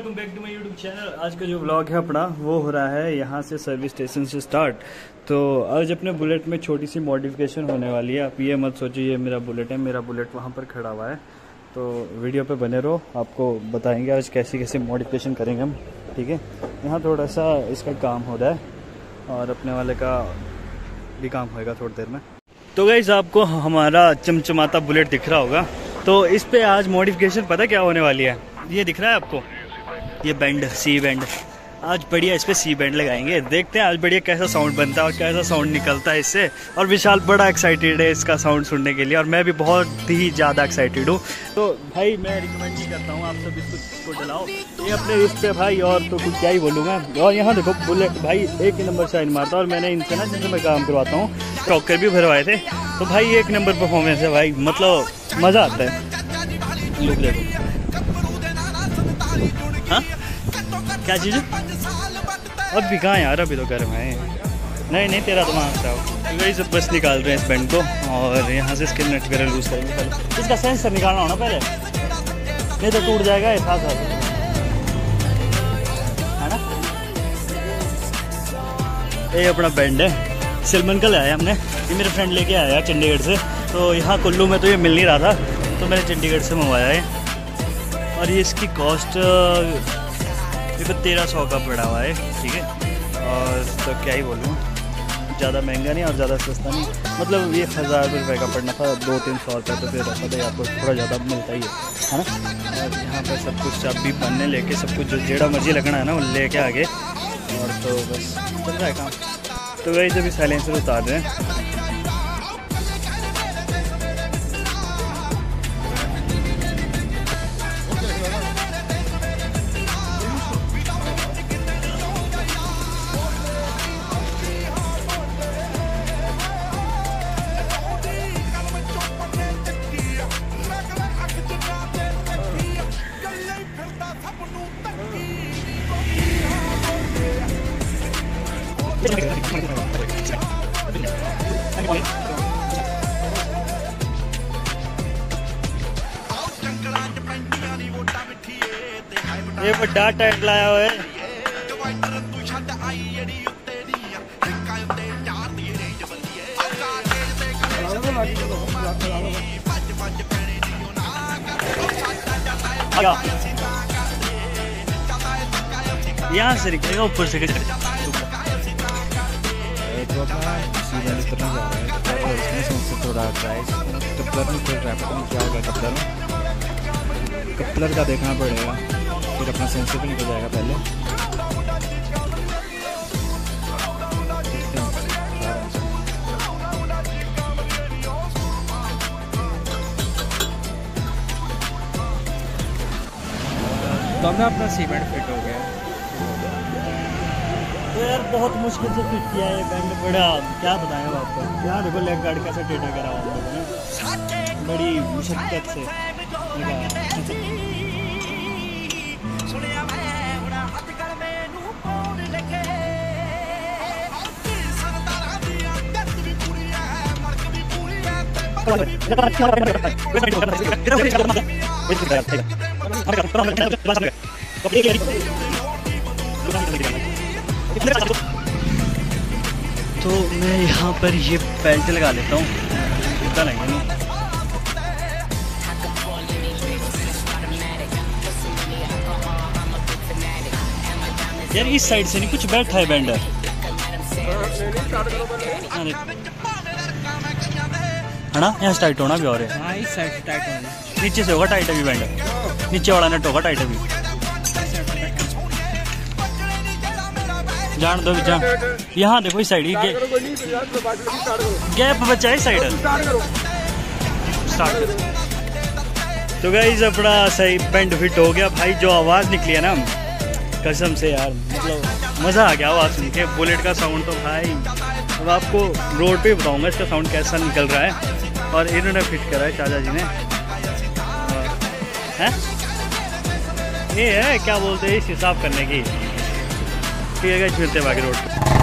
Welcome back to my YouTube channel. आज का जो व्लॉग है अपना वो हो रहा है यहाँ से सर्विस स्टेशन से स्टार्ट। तो आज अपने बुलेट में छोटी सी मॉडिफिकेशन होने वाली है। आप ये मत सोचिए ये मेरा बुलेट है, मेरा बुलेट वहाँ पर खड़ा हुआ है। तो वीडियो पे बने रहो, आपको बताएंगे आज कैसी कैसी मॉडिफिकेशन करेंगे हम। ठीक है, यहाँ थोड़ा सा इसका काम हो रहा है और अपने वाले का भी काम होएगा थोड़ी देर में। तो गाइस आपको हमारा चमचमाता बुलेट दिख रहा होगा। तो इस पे आज मॉडिफिकेशन पता क्या होने वाली है, ये दिख रहा है आपको, ये बैंड, सी बैंड। आज बढ़िया इस पे सी बैंड लगाएंगे, देखते हैं आज बढ़िया कैसा साउंड बनता है और कैसा साउंड निकलता है इससे। और विशाल बड़ा एक्साइटेड है इसका साउंड सुनने के लिए और मैं भी बहुत ही ज़्यादा एक्साइटेड हूँ। तो भाई मैं रिकमेंड ही करता हूँ आप सब इसको डलाओ ये अपने इस पे भाई, और तो कुछ क्या ही बोलूँगा। और यहाँ देखो बुलेट भाई एक ही नंबर शाइन मारता है। और मैंने इनसे ना जिनसे मैं काम करवाता हूँ टॉकर भी भरवाए थे, तो भाई एक नंबर परफॉर्मेंस है भाई, मतलब मज़ा आता है। लुक देखो, हाँ क्या चीज़ है अब भी कहाँ यार, अभी तो गर्म है। नहीं तेरा दिमाग खराब। वही सब बस निकाल रहे हैं इस बैंड को और यहाँ से इसके नट वगैरह लूज करेंगे। पहले इसका सेंसर निकालना होना पहले, नहीं तो टूट जाएगा ये साथ साथ, है ना। ये अपना बैंड है, सिलमन का लाया हमने, ये मेरे फ्रेंड लेके आया चंडीगढ़ से। तो यहाँ कुल्लू में तो ये मिल नहीं रहा था, तो मैंने चंडीगढ़ से मंगवाया है। और ये इसकी कॉस्ट देखो 1300 का पड़ा हुआ है। ठीक है, और तो क्या ही बोलूँ, ज़्यादा महंगा नहीं और ज़्यादा सस्ता नहीं, मतलब ये 1000 रुपये का पड़ना था, 200-300 रुपये तो फिर पता ही आपको थोड़ा ज़्यादा मिलता ही है ना। और यहाँ पर सब कुछ चाबी बनने लेके सब कुछ जो जेड़ा मर्जी लगना है ना वो लेके आगे, और तो बस चल रहा है काम। तो वही जब साइलेंसर उतार रहे हैं। ये बड़ा टाइट लाया हुआ है। यहाँ से निकलेगा ऊपर से कपलर का देखना पड़ेगा, फिर अपना सेंसर भी निकल जाएगा पहले। तो हमने अपना सीमेंट फिट हो गया। तो यार बहुत मुश्किल से फिट किया है बैंड, बड़ा क्या बताएं आपको। यहाँ देखो लेग गार्ड कैसे टेढ़ा करा हुआ हम लोगों ने, बड़ी मुशक्कत से लगाया। तो मैं यहाँ पर ये बेल्ट लगा लेता हूँ, इतना नहीं है। यार इस साइड से नहीं कुछ बैठा है बेंडर, है ना, यहाँ टाइट होना भी और है। हाँ, इस साइड टाइट होना, नीचे से होगा टाइट अभी बेंडर, नीचे वाला नट होगा टाइट अभी। जान दो जान, यहाँ देखो इस साइड गैप बचा है, साइड स्टार्ट। तो गाइस अपना सही बैंड फिट हो गया भाई। जो आवाज़ निकली है ना कसम से यार, मतलब मज़ा आ गया आवाज़ सुन के। बुलेट का साउंड तो भाई अब आपको रोड पे बताऊंगा इसका साउंड कैसा निकल रहा है। और इन्होंने फिट करा है चाचा जी ने, है ये है क्या बोलते हैं इस हिसाब करने की। ठीक है, मिलते हैं बाकी रोड पे।